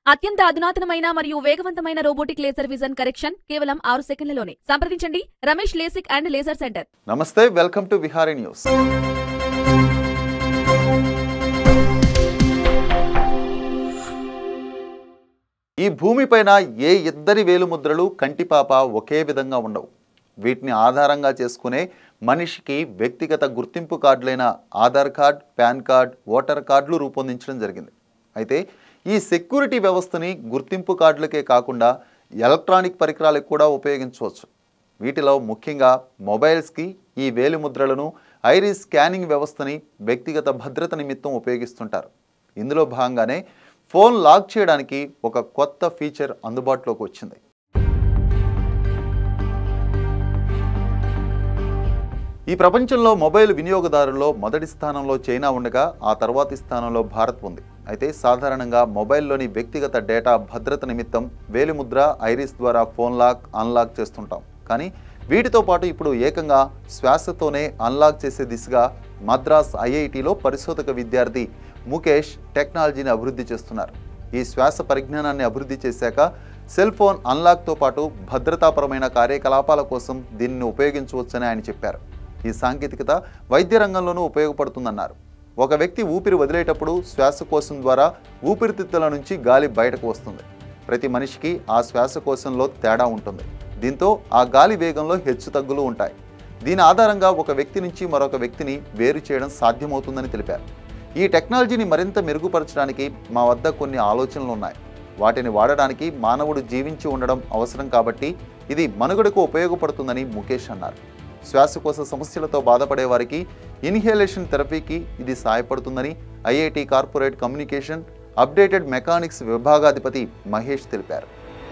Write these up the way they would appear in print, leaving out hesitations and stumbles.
అత్యంత అధునాతనమైన మరియు వేగవంతమైన రోబోటిక్ లేజర్ విజన్ కరెక్షన్ కేవలం 6 సెకన్లలోనే. సంప్రదించండి Ramesh LASIK and laser centre. నమస్తే, వెల్కమ్ టు విహారీ న్యూస్. ఈ భూమిపైన ఏ ఇద్దరి వేలుముద్రలు కంటిపాప ఒకే విధంగా ఉండవు. వీటిని ఆధారంగా చేసుకునే మనిషికి వ్యక్తిగత గుర్తింపు కార్డులైన Aadhaar card, PAN card, voter కార్డులు రూపొందించడం జరిగింది. అయితే ఈ సెక్యూరిటీ వ్యవస్థని గుర్తింపు కార్డులకే కాకుండా ఎలక్ట్రానిక్ పరికరాలకు కూడా ఉపయోగించవచ్చు. వీటిలో ముఖ్యంగా మొబైల్స్కి ఈ వేలిముద్రలను ఐరిస్ స్కానింగ్ వ్యవస్థని వ్యక్తిగత భద్రత నిమిత్తం ఉపయోగిస్తుంటారు. ఇందులో భాగంగానే ఫోన్ లాక్ చేయడానికి ఒక కొత్త ఫీచర్ అందుబాటులోకి వచ్చింది. ఈ ప్రపంచంలో మొబైల్ వినియోగదారుల్లో మొదటి స్థానంలో చైనా ఉండగా ఆ తర్వాతి స్థానంలో భారత్ ఉంది. అయితే సాధారణంగా మొబైల్లోని వ్యక్తిగత డేటా భద్రత నిమిత్తం వేలిముద్ర, ఐరిస్ ద్వారా ఫోన్ లాక్, అన్లాక్ చేస్తుంటాం. కానీ వీటితో పాటు ఇప్పుడు ఏకంగా శ్వాసతోనే అన్లాక్ చేసే దిశగా మద్రాస్ ఐఐటిలో పరిశోధక విద్యార్థి ముఖేష్ టెక్నాలజీని అభివృద్ధి చేస్తున్నారు. ఈ శ్వాస పరిజ్ఞానాన్ని అభివృద్ధి చేశాక సెల్ ఫోన్ అన్లాక్తో పాటు భద్రతాపరమైన కార్యకలాపాల కోసం దీనిని ఉపయోగించవచ్చని ఆయన చెప్పారు. ఈ సాంకేతికత వైద్య రంగంలోనూ ఉపయోగపడుతుందన్నారు. ఒక వ్యక్తి ఊపిరి వదిలేటప్పుడు శ్వాసకోశం ద్వారా ఊపిరితిత్తుల నుంచి గాలి బయటకు వస్తుంది. ప్రతి మనిషికి ఆ శ్వాసకోశంలో తేడా ఉంటుంది. దీంతో ఆ గాలి వేగంలో హెచ్చుతగ్గులు ఉంటాయి. దీని ఆధారంగా ఒక వ్యక్తి నుంచి మరొక వ్యక్తిని వేరు చేయడం సాధ్యమవుతుందని తెలిపారు. ఈ టెక్నాలజీని మరింత మెరుగుపరచడానికి మా వద్ద కొన్ని ఆలోచనలు ఉన్నాయి. వాటిని వాడడానికి మానవుడు జీవించి ఉండడం అవసరం కాబట్టి ఇది మనుగడకు ఉపయోగపడుతుందని ముఖేష్ అన్నారు. శ్వాసకోశ సమస్యలతో బాధపడే వారికి ఇన్హేలేషన్ థెరపీకి ఇది సహాయపడుతుందని IIT corporate communication updated mechanics విభాగాధిపతి మహేష్ తెలిపారు.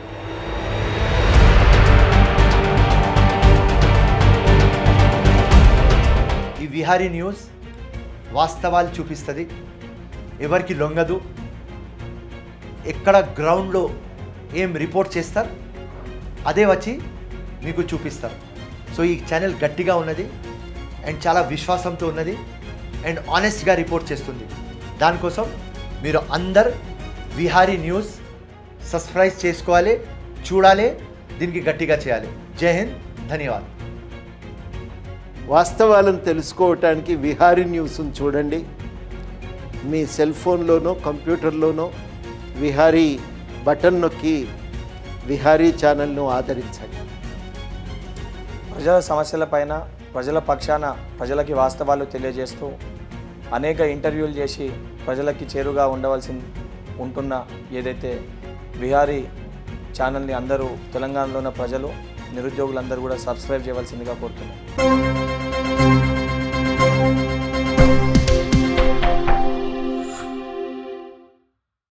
ఈ విహారీ న్యూస్ వాస్తవాలు చూపిస్తుంది, ఎవరికి లొంగదు. ఎక్కడ గ్రౌండ్లో ఏం రిపోర్ట్ చేస్తారు అదే వచ్చి మీకు చూపిస్తారు. సో ఈ ఛానల్ గట్టిగా ఉన్నది అండ్ చాలా విశ్వాసంతో ఉన్నది అండ్ ఆనెస్ట్గా రిపోర్ట్ చేస్తుంది. దానికోసం మీరు అందరు విహారీ న్యూస్ సబ్స్క్రైబ్ చేసుకోవాలి, చూడాలి, దీనికి గట్టిగా చేయాలి. జై హింద్, ధన్యవాదాలు. వాస్తవాలను తెలుసుకోవటానికి విహారీ న్యూస్ను చూడండి. మీ సెల్ ఫోన్లోనో కంప్యూటర్లోనో విహారీ బటన్ నొక్కి విహారీ ఛానల్ను ఆదరించండి. ప్రజల సమస్యలపైన ప్రజల పక్షాన ప్రజలకి వాస్తవాలు తెలియజేస్తూ అనేక ఇంటర్వ్యూలు చేసి ప్రజలకి చేరుగా ఉంటున్న ఏదైతే విహారీ ఛానల్ని అందరూ తెలంగాణలో ఉన్న ప్రజలు, నిరుద్యోగులందరూ కూడా సబ్స్క్రైబ్ చేయవలసిందిగా కోరుతున్నాం.